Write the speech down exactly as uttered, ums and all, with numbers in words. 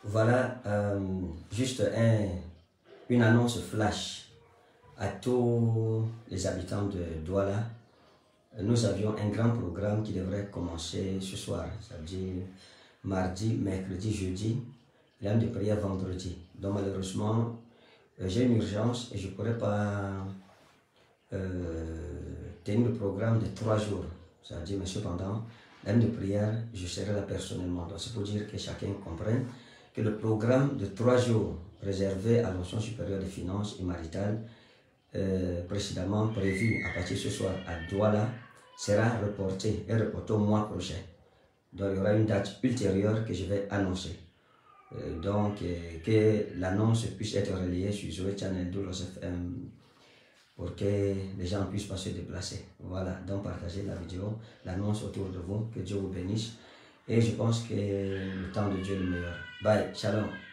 Voilà, euh, juste un, une annonce flash à tous les habitants de Douala. Nous avions un grand programme qui devrait commencer ce soir, c'est-à-dire mardi, mercredi, jeudi, l'âme de prière vendredi. Donc malheureusement, euh, j'ai une urgence et je ne pourrais pas euh, tenir le programme de trois jours. C'est-à-dire, mais cependant, l'âme de prière, je serai là personnellement. Donc c'est pour dire que chacun comprenne que le programme de trois jours réservé à l'Onction supérieure des finances et maritales, euh, précédemment prévu à partir de ce soir à Douala, sera reporté et reporté au mois prochain. Donc il y aura une date ultérieure que je vais annoncer. Euh, donc euh, que l'annonce puisse être relayée sur Zoé Channel Doulos F M pour que les gens puissent pas se déplacer. Voilà, donc partagez la vidéo, l'annonce autour de vous, que Dieu vous bénisse. Et je pense que le temps de Dieu est le meilleur. Bye, shalom.